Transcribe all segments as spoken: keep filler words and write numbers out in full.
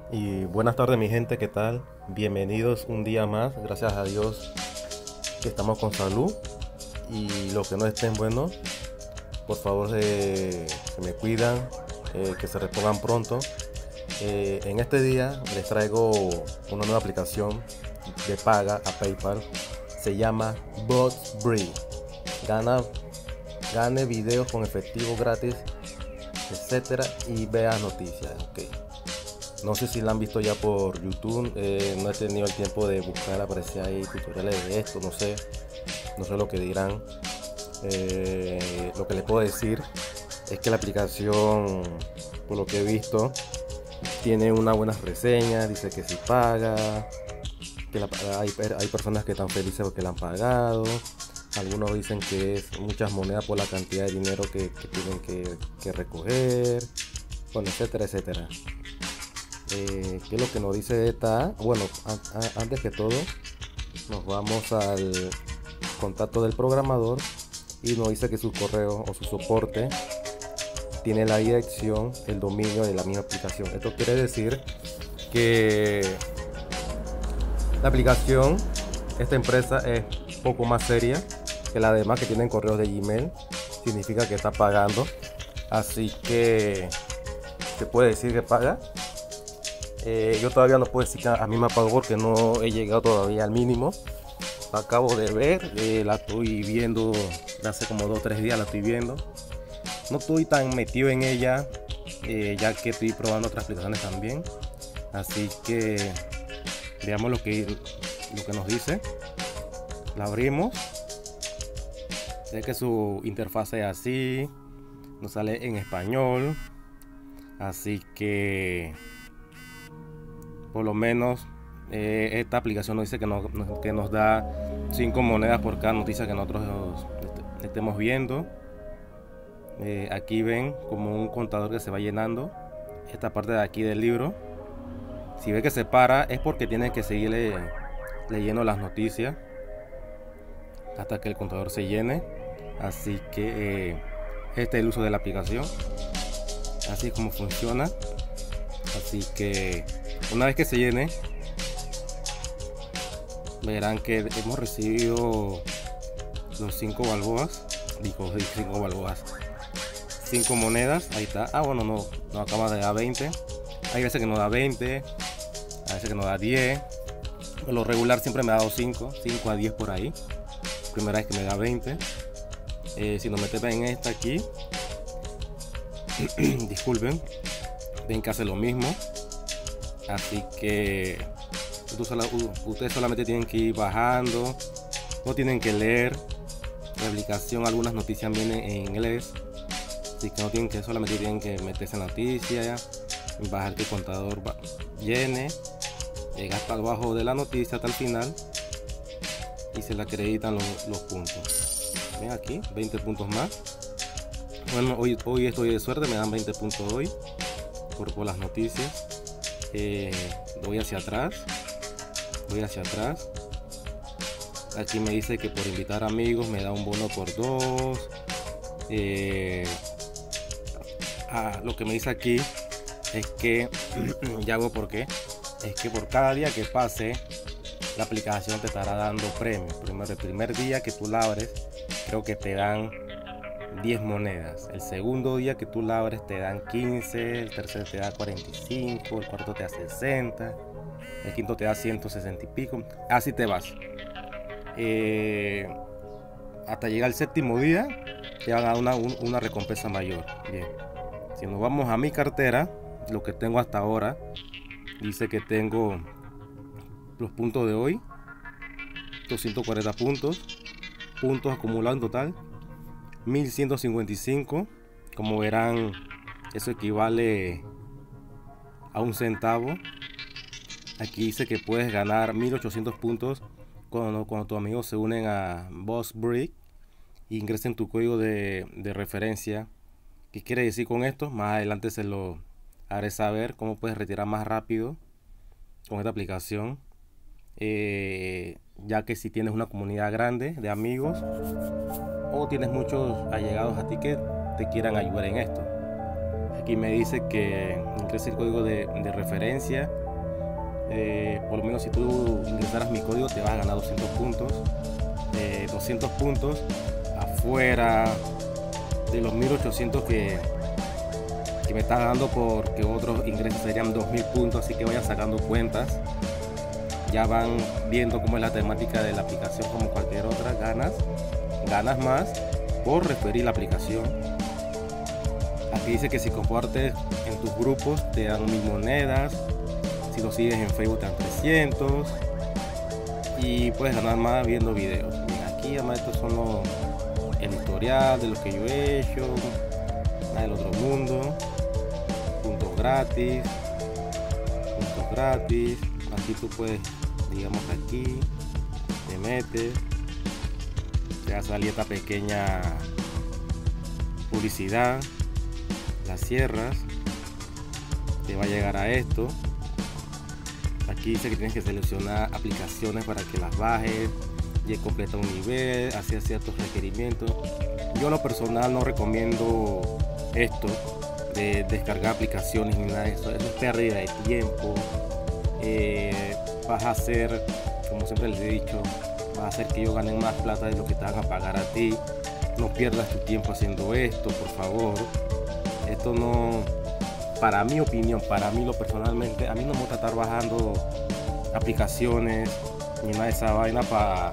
Y buenas tardes mi gente, ¿qué tal? Bienvenidos un día más, gracias a Dios que estamos con salud y los que no estén, bueno, por favor eh, se me cuidan, eh, que se repongan pronto. Eh, en este día les traigo una nueva aplicación de paga a PayPal, se llama BotsBree. Gana, gane videos con efectivo gratis, etcétera, y vea noticias. Okay. No sé si la han visto ya por YouTube, eh, no he tenido el tiempo de buscar, aparecer ahí tutoriales de esto, no sé, no sé lo que dirán. Eh, lo que les puedo decir es que la aplicación, por lo que he visto, tiene unas buenas reseñas, dice que si paga, que la, hay, hay personas que están felices porque la han pagado, algunos dicen que es muchas monedas por la cantidad de dinero que, que tienen que, que recoger, bueno, etcétera, etcétera. Eh, ¿Qué es lo que nos dice esta? Bueno, a, a, antes que todo, nos vamos al contacto del programador y nos dice que su correo o su soporte tiene la dirección, el dominio de la misma aplicación. Esto quiere decir que la aplicación, esta empresa es poco más seria que las demás que tienen correos de Gmail. Significa que está pagando, así que se puede decir que paga. Eh, yo todavía no puedo decir que a mí me pagó porque no he llegado todavía al mínimo. La acabo de ver, eh, la estoy viendo hace como dos o tres días, la estoy viendo. No estoy tan metido en ella, eh, ya que estoy probando otras aplicaciones también. Así que veamos lo que, lo que nos dice. La abrimos. Sé que su interfaz es así, nos sale en español. Así que por lo menos eh, esta aplicación nos dice que nos, que nos da cinco monedas por cada noticia que nosotros est estemos viendo. Eh, aquí ven como un contador que se va llenando esta parte de aquí del libro. Si ve que se para es porque tienen que seguir le leyendo las noticias hasta que el contador se llene. Así que eh, este es el uso de la aplicación, así es como funciona. Así que una vez que se llene, verán que hemos recibido los cinco balboas, digo cinco balboas, cinco monedas. Ahí está. Ah, bueno, no, nos acaba de dar veinte. Hay veces que nos da veinte, a veces que nos da diez. Por lo regular siempre me ha dado cinco, cinco a diez por ahí. Primera vez que me da veinte. Eh, si nos metemos en esta aquí, disculpen, ven que hace lo mismo. Así que ustedes solamente tienen que ir bajando, no tienen que leer la aplicación. Algunas noticias vienen en inglés, así que no tienen que, solamente tienen que meterse en noticias, bajar que el contador llene, llegar hasta abajo de la noticia hasta el final y se le acreditan los, los puntos. Ven aquí, veinte puntos más. Bueno, hoy, hoy estoy de suerte, me dan veinte puntos hoy por, por las noticias. Eh, voy hacia atrás, voy hacia atrás. Aquí me dice que por invitar amigos me da un bono por dos. Eh, ah, lo que me dice aquí es que ya hago por qué. Es que por cada día que pase, la aplicación te estará dando premios. Primero, el primer día que tú la abres, creo que te dan diez monedas. El segundo día que tú la abres te dan quince, el tercero te da cuarenta y cinco, el cuarto te da sesenta, el quinto te da ciento sesenta y pico. Así te vas. Eh, hasta llegar al séptimo día te van a dar una, una recompensa mayor. Bien. Si nos vamos a mi cartera, lo que tengo hasta ahora, dice que tengo los puntos de hoy, doscientos cuarenta puntos, puntos acumulados en total mil ciento cincuenta y cinco. Como verán, eso equivale a un centavo. Aquí dice que puedes ganar mil ochocientos puntos cuando, cuando tus amigos se unen a BotsBree e ingresen tu código de, de referencia. ¿Qué quiere decir con esto? Más adelante se lo haré saber cómo puedes retirar más rápido con esta aplicación. Eh, ya que si tienes una comunidad grande de amigos o tienes muchos allegados a ti que te quieran ayudar en esto, Aquí me dice que ingrese el código de, de referencia. Eh, por lo menos si tú ingresaras mi código te vas a ganar doscientos puntos. Eh, doscientos puntos afuera de los mil ochocientos que, que me está dando, porque otros ingresos serían dos mil puntos. Así que vayan sacando cuentas. Ya van viendo cómo es la temática de la aplicación, como cualquier otra. Ganas, ganas más por referir la aplicación. Aquí dice que si compartes en tus grupos te dan mil monedas. Si lo sigues en Facebook te dan trescientos. Y puedes ganar más viendo videos. Bien, aquí además estos son los, el historial de lo que yo he hecho. Nada del otro mundo. Puntos gratis. Puntos gratis. Aquí tú puedes, digamos, aquí te metes, te va a salir esta pequeña publicidad, la cierras, te va a llegar a esto. Aquí dice que tienes que seleccionar aplicaciones para que las bajes y completa un nivel, hacer ciertos requerimientos. Yo a lo personal no recomiendo esto de descargar aplicaciones ni nada de eso. Eso es pérdida de tiempo. Eh, vas a hacer, como siempre les he dicho, vas a hacer que ellos ganen más plata de lo que te van a pagar a ti. No pierdas tu tiempo haciendo esto, por favor. Esto no, para mi opinión, para mí lo personalmente, a mí no me gusta estar bajando aplicaciones ni nada de esa vaina para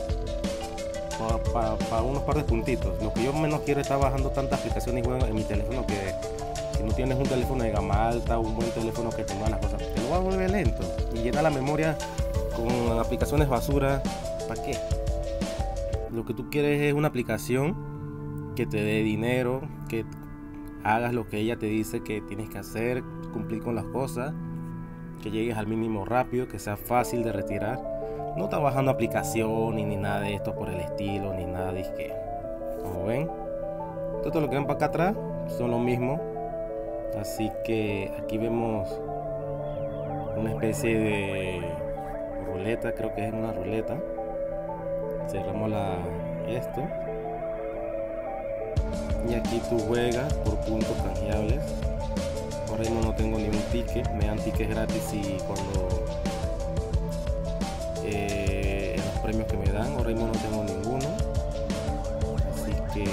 pa, pa, pa unos par de puntitos. Lo que yo menos quiero es estar bajando tantas aplicaciones y juegos en mi teléfono, que si no tienes un teléfono de gama alta, un buen teléfono que tenga las cosas, te lo va a volver lento y llena la memoria con aplicaciones basura. ¿Para qué? Lo que tú quieres es una aplicación que te dé dinero, que hagas lo que ella te dice que tienes que hacer, cumplir con las cosas, que llegues al mínimo rápido, que sea fácil de retirar. No está bajando aplicaciones ni nada de esto por el estilo, ni nada de que, como ven, todo lo que ven para acá atrás son lo mismo. Así que aquí vemos una especie de ruleta, creo que es una ruleta. Cerramos la esto y aquí tú juegas por puntos canjeables. Ahora mismo no tengo ningún ticket, me dan tickets gratis y cuando eh, en los premios que me dan. Ahora mismo no tengo ninguno, así que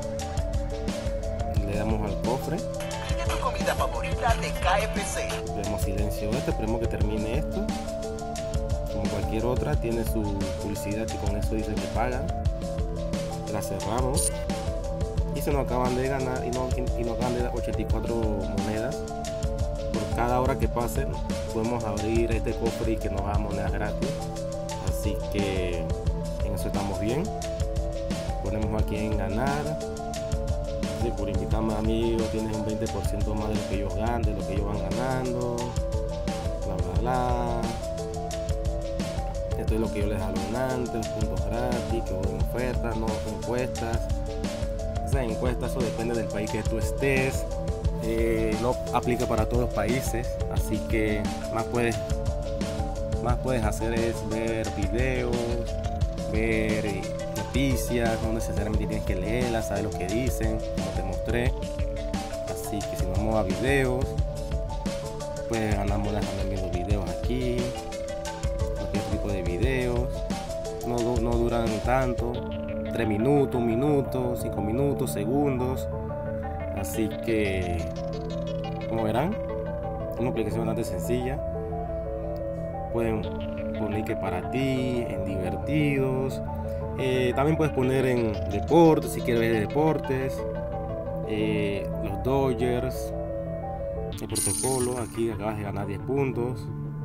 le damos al cofre. Tu comida favorita de K F C. Vemos silencio este, esperemos que termine esto. Como cualquier otra, tiene su publicidad y con eso dice que pagan. La cerramos y se nos acaban de ganar y nos, y nos acaban de dar ochenta y cuatro monedas. Por cada hora que pase podemos abrir este cofre y que nos haga monedas gratis. Así que en eso estamos bien. Ponemos aquí en ganar. Y por invitar más amigos tienes un veinte por ciento más de lo que ellos ganan, de lo que ellos van ganando, bla bla bla. Esto es lo que yo les hablo antes, los puntos gratis, que hubo ofertas, no encuestas. Esas encuestas, eso depende del país que tú estés. Eh, no aplica para todos los países, así que más puedes, más puedes hacer es ver videos, ver eh, noticias, no necesariamente tienes que leerlas, sabes lo que dicen, como te mostré. Así que si nos vamos a videos, pues ganamos también viendo videos aquí. Cualquier tipo de videos, no, no duran tanto, tres minutos, un minuto, cinco minutos, segundos. Así que, como verán, una aplicación bastante sencilla. Pueden poner que para ti, en divertidos. Eh, también puedes poner en deportes, si quieres ver deportes. Eh, los Dodgers, el protocolo, aquí acabas de ganar diez puntos.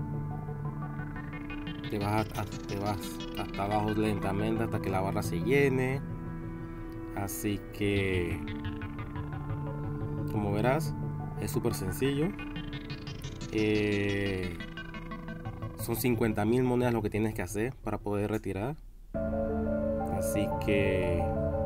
Te vas, a, te vas hasta abajo lentamente hasta que la barra se llene. Así que, como verás, es súper sencillo. Eh, son cincuenta mil monedas lo que tienes que hacer para poder retirar. Así que,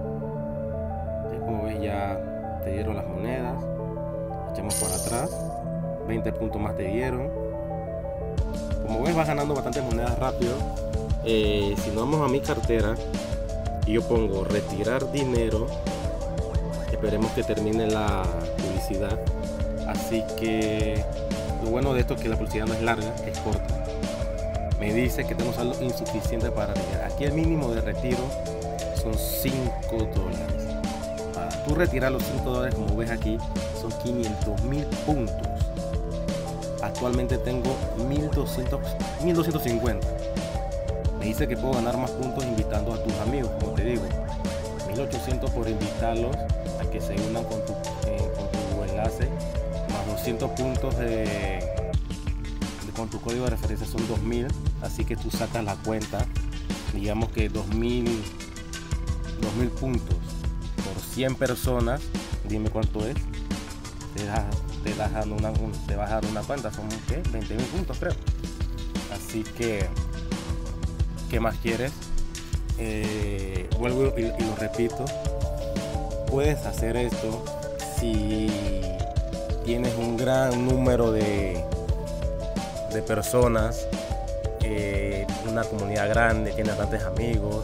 como ves, ya te dieron las monedas. Echamos para atrás, veinte puntos más te dieron. Como ves, vas ganando bastantes monedas rápido. Eh, si nos vamos a mi cartera y yo pongo retirar dinero, esperemos que termine la publicidad. Así que lo bueno de esto es que la publicidad no es larga, es corta. Me dice que tengo saldo insuficiente para retirar. Aquí el mínimo de retiro son cinco dólares. Para tú retirar los cinco dólares, como ves aquí, son quinientos mil puntos. Actualmente tengo mil doscientos, mil doscientos cincuenta. Me dice que puedo ganar más puntos invitando a tus amigos, como te digo. mil ochocientos por invitarlos a que se unan con tu, eh, con tu enlace, más doscientos puntos de, de, con tu código de referencia son dos mil. Así que tú sacas la cuenta, digamos que dos mil puntos por cien personas. Dime cuánto es. Te das, te das una, te vas a dar una cuenta, son ¿qué? veinte mil puntos, creo. Así que, ¿qué más quieres? Eh, vuelvo y, y lo repito, puedes hacer esto si tienes un gran número de, de personas, eh, una comunidad grande, tienes bastantes amigos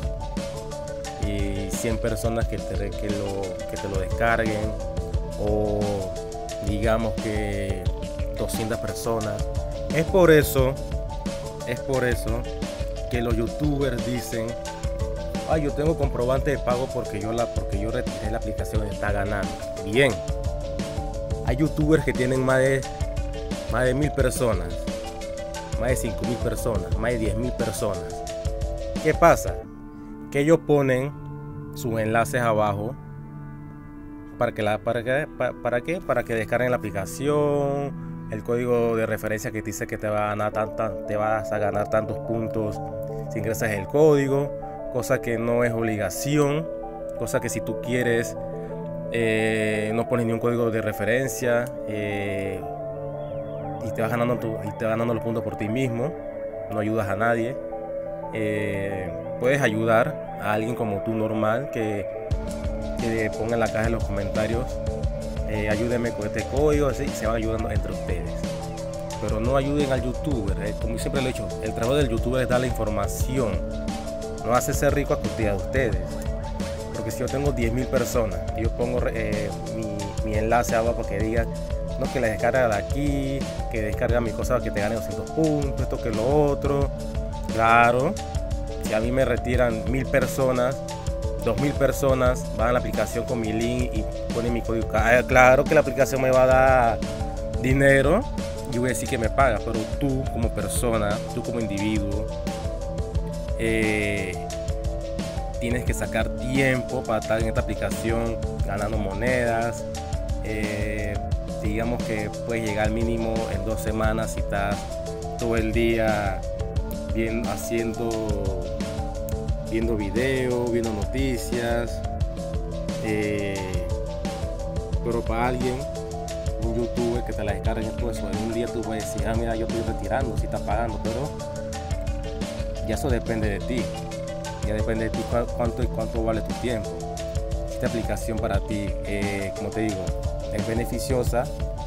y cien personas que te, que lo, que te lo descarguen, o digamos que doscientas personas. Es por eso, es por eso que los youtubers dicen: ah, yo tengo comprobante de pago porque yo la porque yo retiré la aplicación y está ganando. Bien, hay youtubers que tienen más de más de mil personas, más de cinco mil personas, más de diez mil personas. ¿Qué pasa? Que ellos ponen sus enlaces abajo para que la para que para, para qué para que descarguen la aplicación, el código de referencia que te dice que te va a ganar tanta, te vas a ganar tantos puntos si ingresas el código. Cosa que no es obligación, cosa que si tú quieres eh, no pones ni un código de referencia eh, y te vas ganando tu, y te vas ganando los puntos por ti mismo, no ayudas a nadie. Eh, puedes ayudar a alguien como tú normal que, que ponga en la caja de los comentarios eh, ayúdenme con este código, así, y se van ayudando entre ustedes. Pero no ayuden al youtuber, eh, como siempre lo he dicho, el trabajo del youtuber es dar la información. No hace ser rico a costilla de ustedes. Porque si yo tengo diez mil personas y yo pongo eh, mi, mi enlace abajo para que diga no, que la descarga de aquí, que descarga mi cosa para que te gane doscientos puntos, esto que lo otro. Claro, si a mí me retiran mil personas, dos mil personas van a la aplicación con mi link y ponen mi código. Claro que la aplicación me va a dar dinero y voy a decir que me paga, pero tú como persona, tú como individuo, Eh, tienes que sacar tiempo para estar en esta aplicación ganando monedas. Eh, digamos que puedes llegar al mínimo en dos semanas si estás todo el día viendo, haciendo, viendo videos, viendo noticias. Eh, pero para alguien, un youtuber que te la descargue todo eso, en un día tú puedes decir: ah, mira, yo estoy retirando, si está pagando, pero ya eso depende de ti, ya depende de ti cuánto y cuánto vale tu tiempo. Si esta aplicación para ti, eh, como te digo, es beneficiosa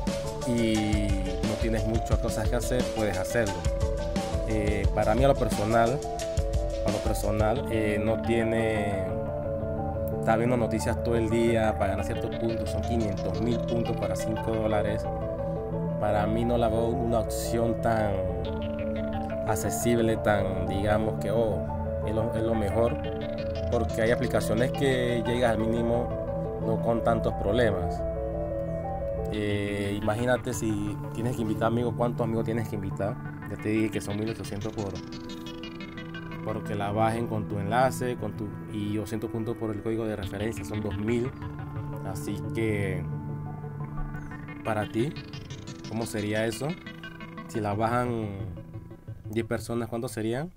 y no tienes muchas cosas que hacer, puedes hacerlo. Eh, para mí a lo personal, a lo personal eh, no tiene, está viendo noticias todo el día para ganar ciertos puntos, son quinientos mil puntos para cinco dólares. Para mí no la veo una opción tan accesible, tan, digamos que oh, es lo, es lo mejor, porque hay aplicaciones que llegas al mínimo no con tantos problemas. Eh, imagínate si tienes que invitar amigos, ¿cuántos amigos tienes que invitar? Ya te dije que son mil ochocientos por porque la bajen con tu enlace con tu, y doscientos puntos por el código de referencia, son dos mil. Así que para ti, ¿cómo sería eso? Si la bajan diez personas, ¿cuántos serían?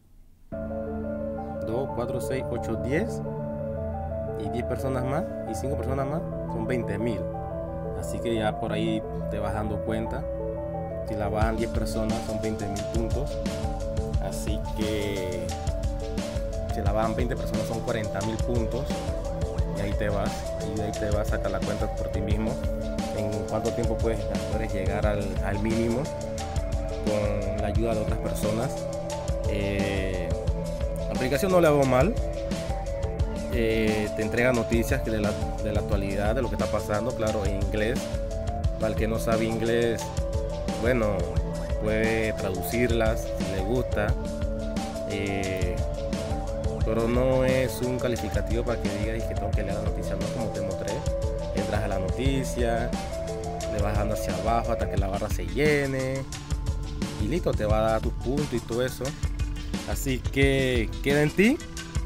dos, cuatro, seis, ocho, diez. Y diez personas más, y cinco personas más, son veinte mil. Así que ya por ahí te vas dando cuenta. Si la bajan diez personas, son veinte mil puntos. Así que si la bajan veinte personas, son cuarenta mil puntos. Y ahí te vas, y ahí te vas a sacar la cuenta por ti mismo. En cuánto tiempo puedes, puedes llegar al, al mínimo con la ayuda de otras personas. Eh, la aplicación no le hago mal. Eh, te entrega noticias de la, de la actualidad, de lo que está pasando, claro, en inglés. Para el que no sabe inglés, bueno, puede traducirlas si le gusta, eh, pero no es un calificativo para que digas que tengo que leer la noticia, no, como te mostré. Entras a la noticia, le vas dando hacia abajo hasta que la barra se llene y listo, te va a dar tus puntos y todo eso. Así que queda en ti.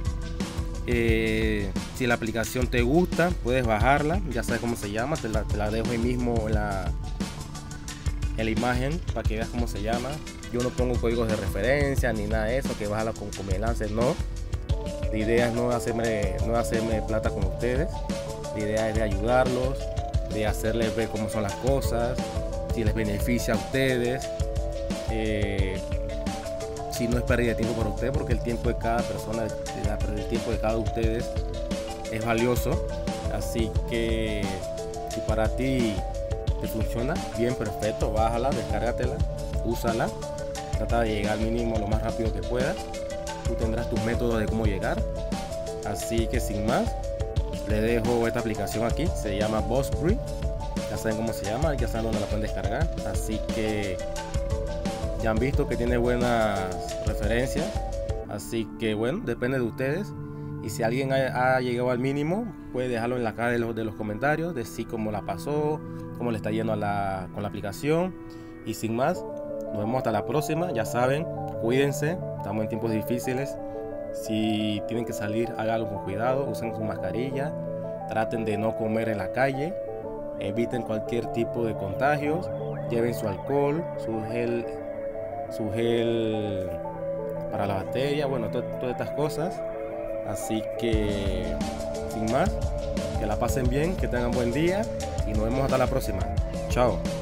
Eh, si la aplicación te gusta, puedes bajarla, ya sabes cómo se llama, te la, te la dejo ahí mismo en la, en la imagen para que veas cómo se llama. Yo no pongo códigos de referencia ni nada de eso, que bájala con, con mi lance, no. La idea es no hacerme, no hacerme plata con ustedes, la idea es de ayudarlos, de hacerles ver cómo son las cosas, si les beneficia a ustedes, eh, si no es pérdida de tiempo para ustedes, porque el tiempo de cada persona, el tiempo de cada de ustedes es valioso. Así que si para ti te funciona, bien, perfecto, bájala, descárgatela, úsala, trata de llegar al mínimo lo más rápido que puedas. Tú tendrás tus métodos de cómo llegar. Así que sin más, les dejo esta aplicación aquí, se llama Buzzsprout, ya saben cómo se llama, ya saben dónde la pueden descargar. Así que ya han visto que tiene buenas referencias, así que bueno, depende de ustedes. Y si alguien ha, ha llegado al mínimo, puede dejarlo en la caja de los, de los comentarios, decir cómo la pasó, cómo le está yendo a la, con la aplicación. Y sin más, nos vemos hasta la próxima. Ya saben, cuídense, estamos en tiempos difíciles. Si tienen que salir, háganlo con cuidado, usen su mascarilla, traten de no comer en la calle, eviten cualquier tipo de contagios, lleven su alcohol, su gel, su gel para la bacteria, bueno, to todas estas cosas. Así que sin más, que la pasen bien, que tengan buen día y nos vemos hasta la próxima. Chao.